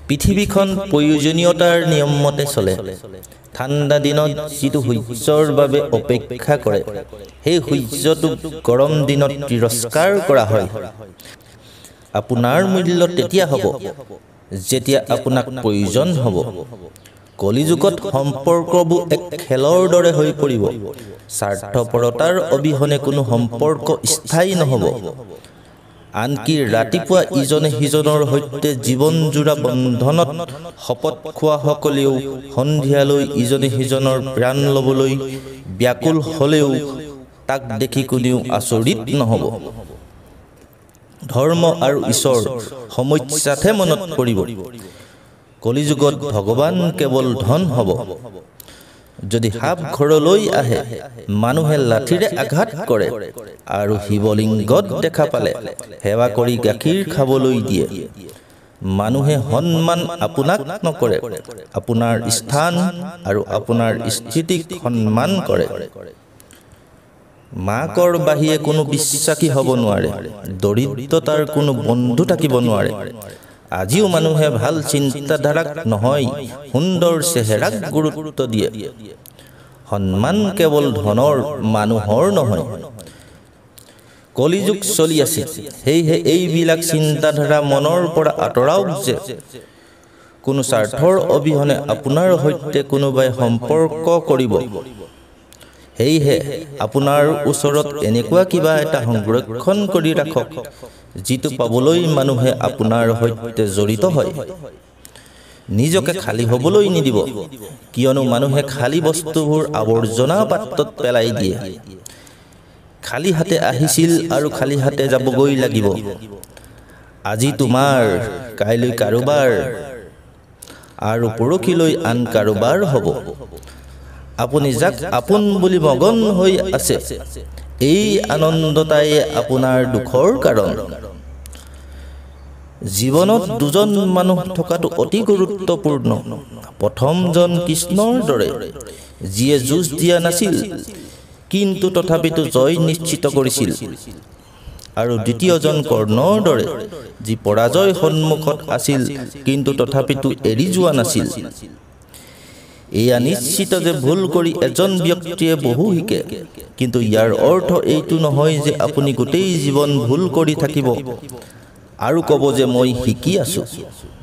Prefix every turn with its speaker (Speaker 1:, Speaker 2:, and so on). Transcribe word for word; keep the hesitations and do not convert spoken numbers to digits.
Speaker 1: পৃথিৱীখন প্ৰয়োজনীয়তাৰ নিয়ম মতে চলে ঠাণ্ডা দিনত যিটো সূৰ্যৰ বাবে অপেক্ষা কৰে সেই সূৰ্যটো গৰম দিনত তিৰস্কাৰ কৰা হয় আপোনাৰ মূল্য তেতিয়া হ'ব যেতিয়া আপোনাক প্ৰয়োজন হ'ব কলিযুগত সম্পৰ্কবোৰ এক খেলৰ দৰে হৈ পৰিব স্বাৰ্থপৰতাৰ অবিহনে কোনো সম্পৰ্ক স্থায়ী নহ'ব আনকি ৰাতিপুৱা ইজনে সিজনৰ সৈতে জীৱন জোৰা বন্ধনত শপত খোৱা সকলেও সন্ধিয়ালৈ ইজনে সিজনৰ প্ৰাণ ল'বলৈ ব্যাকুল হ'লেও তাক দেখি কোনেও আচৰিত নহ'ব ধৰ্ম আৰু ঈশ্বৰ সমস্যাতহে মনত পৰিব কলিযুগত ভগৱান কেৱল ধন হ'ব যদি সাপ ঘৰলৈ আহে মানুহে লাঠিৰে আঘাত কৰে আৰু শিৱলিংগত দেখা পালে সেৱা কৰি গাখীৰ খাবলৈ দিয়ে মানুহে সন্মান আপোনাক নকৰে আপোনাৰ স্থান আৰু আপোনাৰ স্থিতিক সন্মান কৰে মাকৰ বাহিৰে কোনো বিশ্বাসী হ'ব নোৱাৰে দৰিদ্ৰতাৰ কোনো বন্ধু থাকিব নোৱাৰে আজিও মানুহে ভাল চিন্তাধাৰাক নহয় সুন্দৰ চেহেৰাক গুৰুত্ব দিয়ে সন্মান কেৱল ধনৰ মানুহৰ নহয় কলিযুগ চলি আছে সেয়েহে এইবিলাক চিন্তাধাৰা মনৰ পৰা আঁতৰাওক যে কোনো স্বাৰ্থৰ অবিহনে আপোনাৰ সৈতে কোনোবাই সম্পৰ্ক কৰিব সেয়েহে আপোনাৰ ওচৰত এনেকুৱা কিবা এটা সংৰক্ষণ কৰি ৰাখক যিটো পাবলৈ মানুহে আপোনাৰ সৈতে জড়িত হয় নিজকে খালী হ'বলৈ নিদিব কিয়নো মানুহে খালী বস্তুবোৰ আৱৰ্জনা পাত্ৰত পেলাই দিয়ে খালী হাতে আহিছিল আৰু খালী হাতে যাবগৈ লাগিব আজি তোমাৰ কাইলৈ কাৰোবাৰ আৰু পৰহিলৈ আন কাৰোবাৰ হ'ব আপুনি যাক আপোন বুলি মগন হৈ আছে এই আনন্দতাই আপোনাৰ দুখৰ কাৰণ জীৱনত দুজন মানুহ থকাটো অতি গুৰুত্বপূৰ্ণ প্ৰথমজন কৃষ্ণৰ দৰে যিয়ে যুঁজ দিয়া নাছিল কিন্তু তথাপিতো জয় নিশ্চিত কৰিছিল আৰু দ্বিতীয়জন কৰ্ণৰ দৰে যি পৰাজয় সন্মুখত আছিল কিন্তু তথাপিতো এৰি যোৱা নাছিল এয়া নিশ্চিত যে ভুল কৰি এজন ব্যক্তিয়ে বহু শিকে কিন্তু ইয়াৰ অৰ্থ এইটো নহয় যে আপুনি গোটেই জীৱন ভুল কৰি থাকিব আৰু ক'ব যে মই শিকি আছো